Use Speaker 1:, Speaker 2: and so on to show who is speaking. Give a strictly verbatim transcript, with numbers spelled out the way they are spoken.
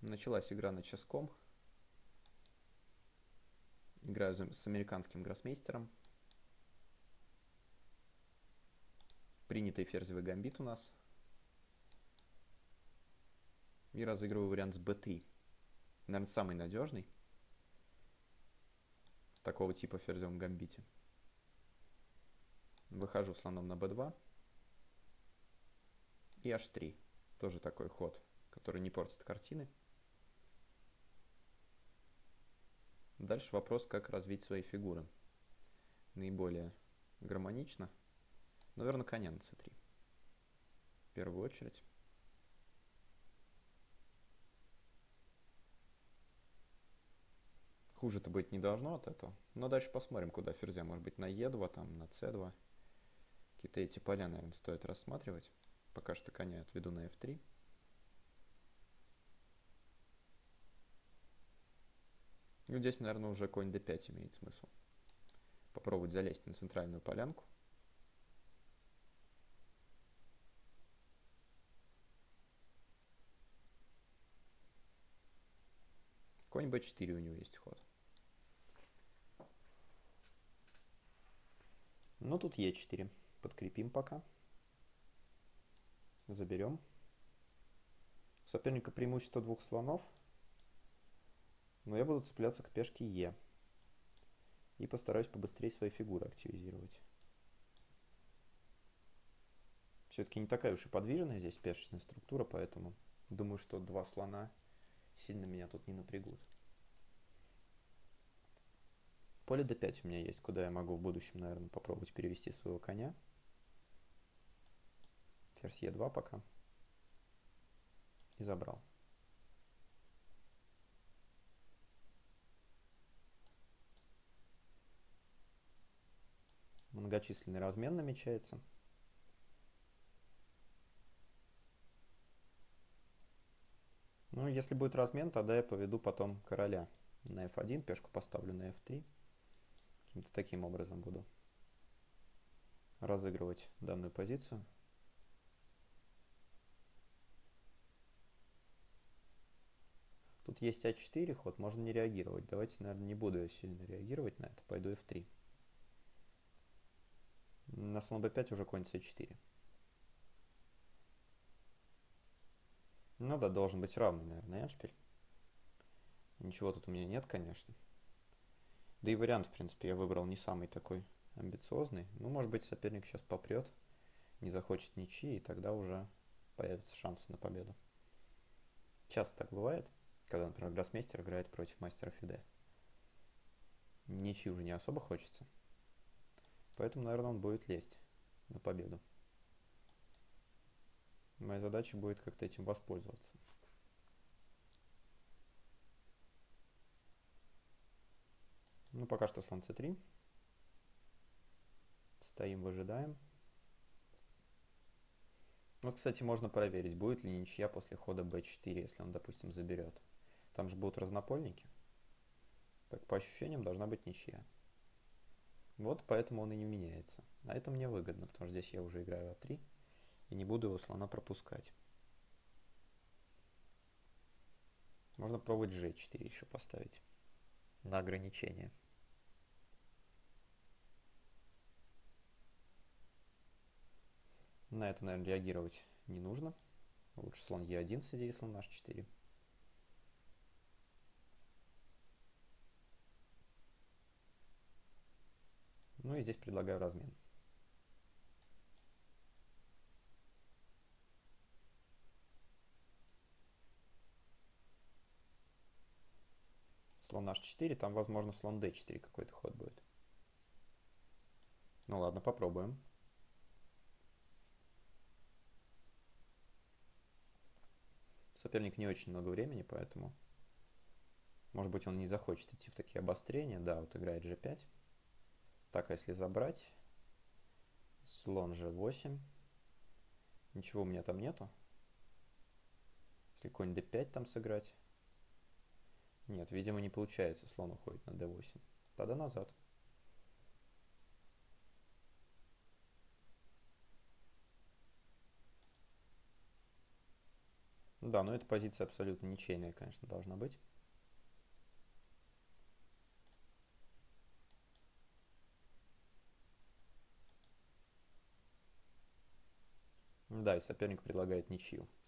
Speaker 1: Началась игра на ческом. Играю с американским гроссмейстером. Принятый ферзевый гамбит у нас. И разыгрываю вариант с бэ три. Наверное, самый надежный. Такого типа ферзевом гамбите. Выхожу слоном на бэ два. И аш три. Тоже такой ход, который не портит картины. Дальше вопрос, как развить свои фигуры. Наиболее гармонично. Наверное, коня на цэ три. В первую очередь. Хуже-то быть не должно от этого. Но дальше посмотрим, куда ферзя. Может быть, на е два, там, на цэ два. Какие-то эти поля, наверное, стоит рассматривать. Пока что коня отведу на эф три. Ну, здесь, наверное, уже конь дэ пять имеет смысл. Попробовать залезть на центральную полянку. Конь бэ четыре у него есть ход. Ну, тут е четыре. Подкрепим пока. Заберем. У соперника преимущество двух слонов. Но я буду цепляться к пешке е. И постараюсь побыстрее свои фигуры активизировать. Все-таки не такая уж и подвижная здесь пешечная структура, поэтому думаю, что два слона сильно меня тут не напрягут. Поле дэ пять у меня есть, куда я могу в будущем, наверное, попробовать перевести своего коня. Ферзь е два пока. И забрал. Многочисленный размен намечается. Ну, если будет размен, тогда я поведу потом короля на эф один, пешку поставлю на эф три. Каким-то таким образом буду разыгрывать данную позицию. Тут есть а четыре ход, можно не реагировать. Давайте, наверное, не буду я сильно реагировать на это. Пойду эф три. На слон бэ пять уже конь цэ четыре. Ну да, должен быть равный, наверное, эндшпиль. Ничего тут у меня нет, конечно. Да и вариант, в принципе, я выбрал не самый такой амбициозный. Ну, может быть, соперник сейчас попрет, не захочет ничьи, и тогда уже появятся шансы на победу. Часто так бывает, когда, например, гроссмейстер играет против мастера фиде. Ничьи уже не особо хочется. Поэтому, наверное, он будет лезть на победу. Моя задача будет как-то этим воспользоваться. Ну, пока что слон цэ три. Стоим, выжидаем. Вот, кстати, можно проверить, будет ли ничья после хода бэ четыре, если он, допустим, заберет. Там же будут разнопольники. Так, по ощущениям, должна быть ничья. Вот поэтому он и не меняется. А это мне выгодно, потому что здесь я уже играю а три. И не буду его слона пропускать. Можно пробовать жэ четыре еще поставить. На ограничение. На это, наверное, реагировать не нужно. Лучше слон е один с идеей слон аш четыре. Ну и здесь предлагаю размен. Слон аш четыре, там, возможно, слон дэ четыре какой-то ход будет. Ну ладно, попробуем. Соперник не очень много времени, поэтому, может быть, он не захочет идти в такие обострения. Да, вот играет жэ пять. Так, а если забрать? Слон жэ восемь. Ничего у меня там нету. Если конь дэ пять там сыграть. Нет, видимо, не получается. Слон уходит на дэ восемь. Тогда назад. Да, но эта позиция абсолютно ничейная, конечно, должна быть. Да, и соперник предлагает ничью.